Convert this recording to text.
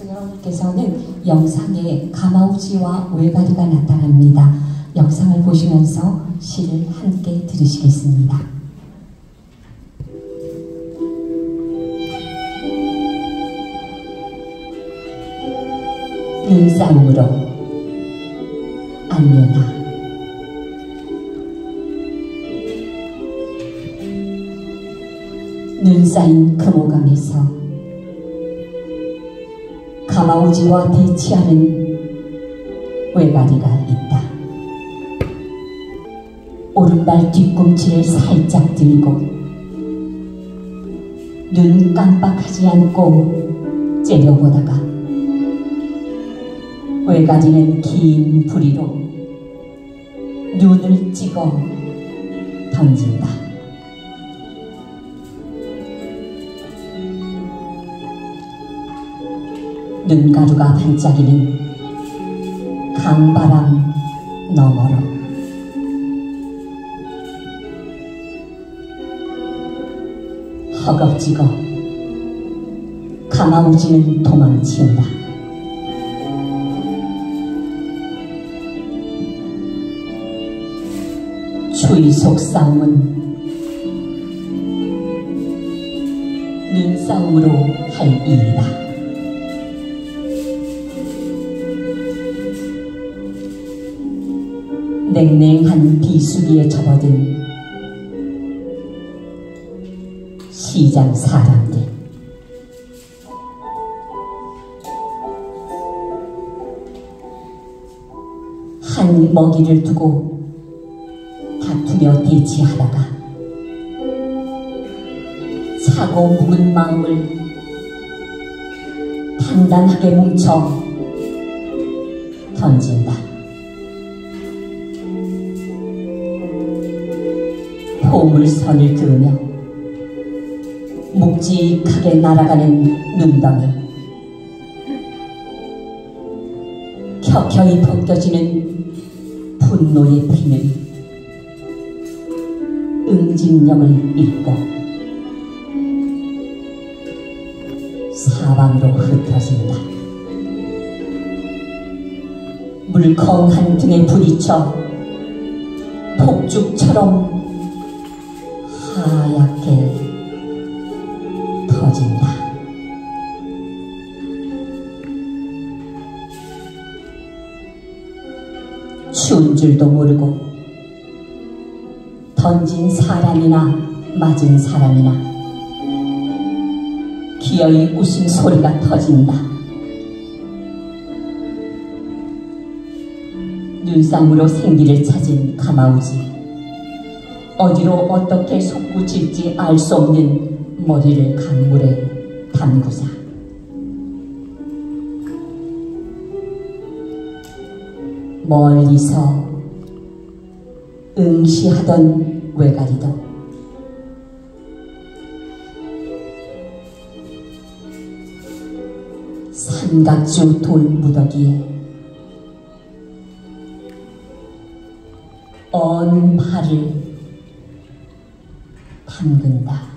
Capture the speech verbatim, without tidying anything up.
여러분께서는 영상에 가마우지와 외가리가 나타납니다. 영상을 보시면서 시를 함께 들으시겠습니다. 눈싸움으로 안려나 눈 쌓인 금호강에서 가마우지와 대치하는 외가리가 있다. 오른발 뒤꿈치를 살짝 들고 눈 깜빡하지 않고 째려보다가 외가리는 긴 부리로 눈을 찍어 던진다. 눈가루가 반짝이는 강바람 너머로 허겁지겁 가마우지는 도망친다. 추위 속 싸움은 눈싸움으로 할 일이다. 냉랭한 비수기에 접어든 시장 사람들, 한 먹이를 두고 다투며 대치하다가 차고 묵은 마음을 단단하게 뭉쳐 던진다. 포물선을 그으며 묵직하게 날아가는 눈덩이, 켜켜이 벗겨지는 분노의 비늘, 응집력을 잃고 사방으로 흩어진다. 물컹한 등에 부딪혀 폭죽처럼 하얗게 터진다. 추운 줄도 모르고 던진 사람이나 맞은 사람이나 기어이 웃음소리가 터진다. 눈싸움으로 생기를 찾은 가마우지, 어디로 어떻게 솟구칠지 알 수 없는 머리를 강물에 담그자 멀리서 응시하던 외가리도 삼각주 돌무더기에 언 팔을 담근다.